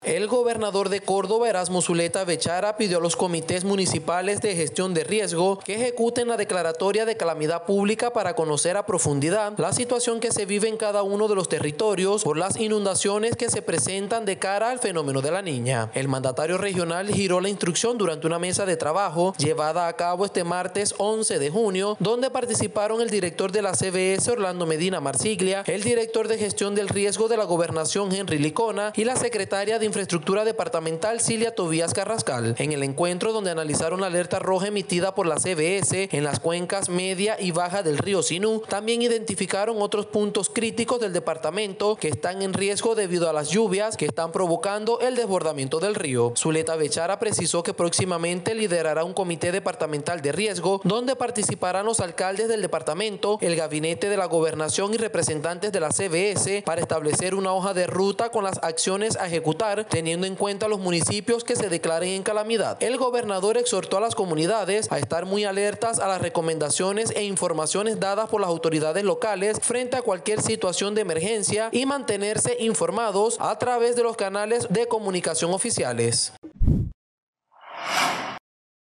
El gobernador de Córdoba, Erasmo Zuleta Bechara, pidió a los comités municipales de gestión de riesgo que ejecuten la declaratoria de calamidad pública para conocer a profundidad la situación que se vive en cada uno de los territorios por las inundaciones que se presentan de cara al fenómeno de la Niña. El mandatario regional giró la instrucción durante una mesa de trabajo llevada a cabo este martes 11 de junio, donde participaron el director de la CBS, Orlando Medina Marsiglia, el director de gestión del riesgo de la gobernación, Henry Licona, y la secretaria de Infraestructura Departamental, Cilia Tobías Carrascal. En el encuentro, donde analizaron la alerta roja emitida por la CBS en las cuencas media y baja del río Sinú, también identificaron otros puntos críticos del departamento que están en riesgo debido a las lluvias que están provocando el desbordamiento del río. Zuleta Bechara precisó que próximamente liderará un comité departamental de riesgo donde participarán los alcaldes del departamento, el gabinete de la gobernación y representantes de la CBS para establecer una hoja de ruta con las acciones a ejecutar, teniendo en cuenta los municipios que se declaren en calamidad. El gobernador exhortó a las comunidades a estar muy alertas a las recomendaciones e informaciones dadas por las autoridades locales frente a cualquier situación de emergencia y mantenerse informados a través de los canales de comunicación oficiales.